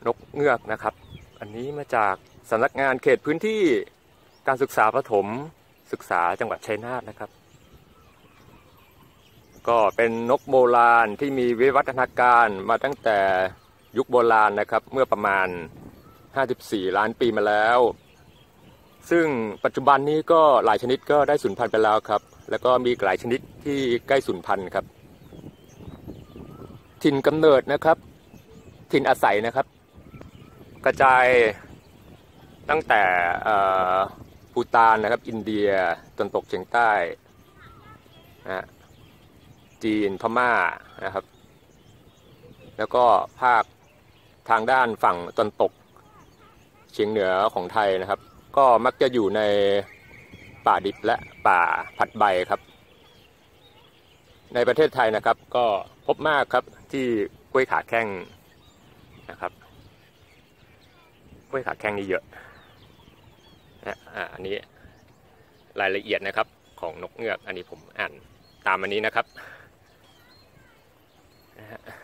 นกเงือกนะครับอันนี้มาจากสำนักงานเขตพื้นที่การศึกษาประถมศึกษาจังหวัดชัยนาทนะครับก็เป็นนกโบราณที่มีวิวัฒนาการมาตั้งแต่ยุคโบราณนะครับเมื่อประมาณ54ล้านปีมาแล้วซึ่งปัจจุบันนี้ก็หลายชนิดก็ได้สูญพันธุ์ไปแล้วครับแล้วก็มีหลายชนิดที่ใกล้สูญพันธุ์ครับถิ่นกำเนิดนะครับถิ่นอาศัยนะครับกระจายตั้งแต่ภูฏานนะครับอินเดียตะวันตกเฉียงใต้นะจีนพม่านะครับแล้วก็ภาคทางด้านฝั่งตะวันตกเฉียงเหนือของไทยนะครับก็มักจะอยู่ในป่าดิบและป่าผัดใบครับในประเทศไทยนะครับก็พบมากครับที่กล้วยขาแข้งนะครับกล้วยขาแข้งนี่เยอะอันนี้รายละเอียดนะครับของนกเงือกอันนี้ผมอ่านตามอันนี้นะครับ